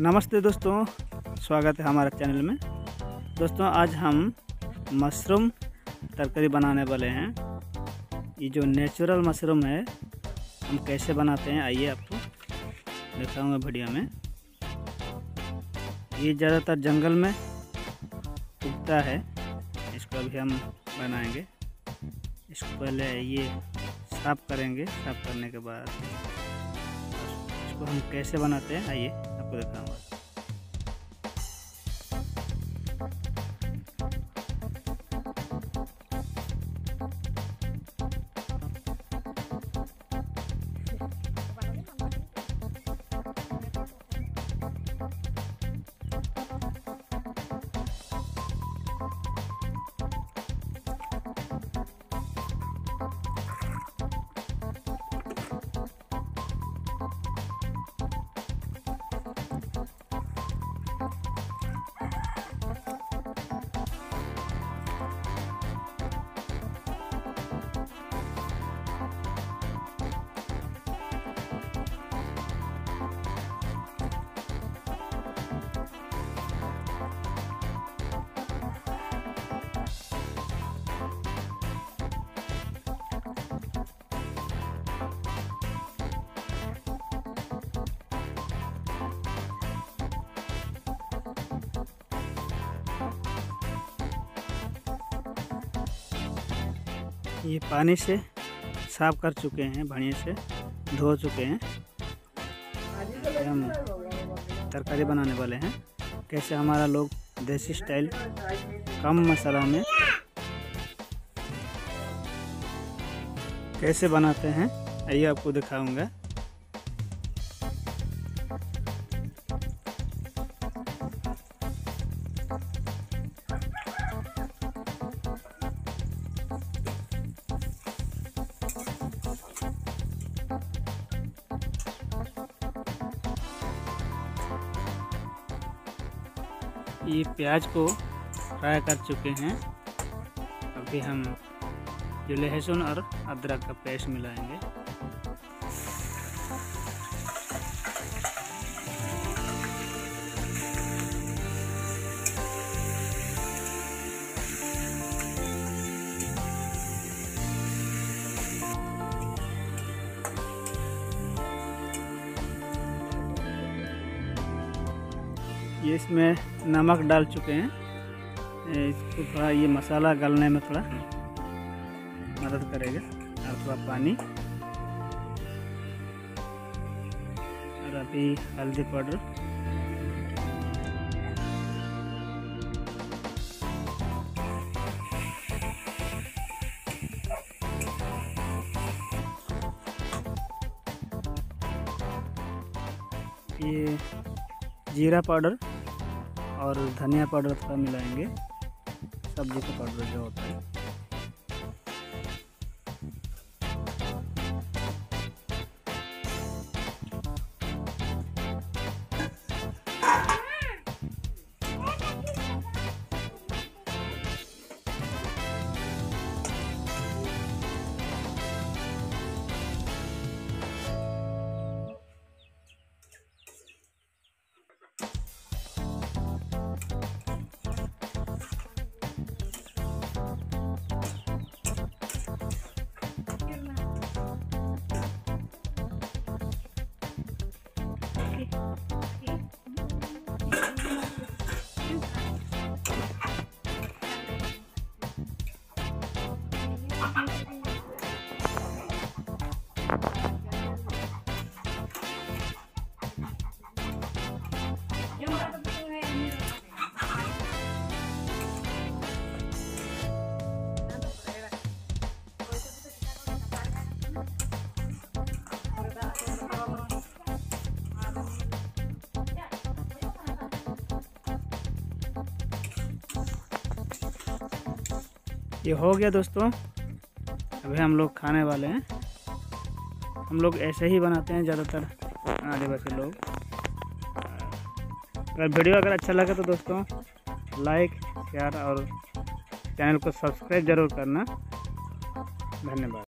नमस्ते दोस्तों, स्वागत है हमारे चैनल में। दोस्तों आज हम मशरूम तरकारी बनाने वाले हैं। ये जो नेचुरल मशरूम है हम कैसे बनाते हैं आइए आपको दिखाऊंगा वीडियो में। ये ज़्यादातर जंगल में उगता है, इसको अभी हम बनाएंगे। इसको पहले ये साफ़ करेंगे, साफ़ करने के बाद इसको हम कैसे बनाते हैं आइए आपको दिखाऊंगा। ये पानी से साफ कर चुके हैं, बढ़िया से धो चुके हैं। हम तरकारी बनाने वाले हैं। कैसे हमारा लोग देसी स्टाइल कम मसाला में कैसे बनाते हैं आइए आपको दिखाऊंगा। ये प्याज को फ्राई कर चुके हैं। अभी हम जो लहसुन और अदरक का पेस्ट मिलाएंगे। ये इसमें नमक डाल चुके हैं। इसको थोड़ा ये मसाला गलने में थोड़ा मदद करेगा। और थोड़ा पानी और अभी हल्दी पाउडर, ये जीरा पाउडर और धनिया पाउडर थोड़ा मिलाएंगे। सब्जी का पाउडर जो होता है। ये हो गया दोस्तों। अभी हम लोग खाने वाले हैं। हम लोग ऐसे ही बनाते हैं ज़्यादातर आदिवासी लोग। अगर वीडियो अच्छा लगे तो दोस्तों लाइक, शेयर और चैनल को सब्सक्राइब ज़रूर करना। धन्यवाद।